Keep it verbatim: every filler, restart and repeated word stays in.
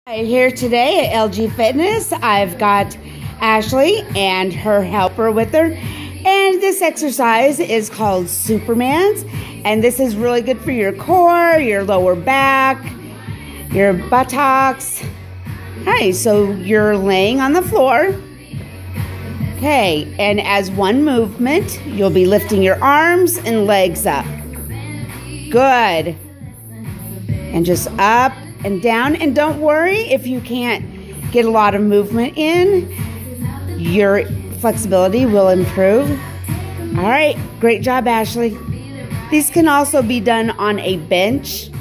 Here today at L G Fitness, I've got Ashley and her helper with her, and this exercise is called Superman's, and this is really good for your core, your lower back, your buttocks. Alright, so you're laying on the floor. Okay, and as one movement, you'll be lifting your arms and legs up. Good. And just up and down, and don't worry if you can't get a lot of movement in, your flexibility will improve. All right, great job, Ashley. These can also be done on a bench.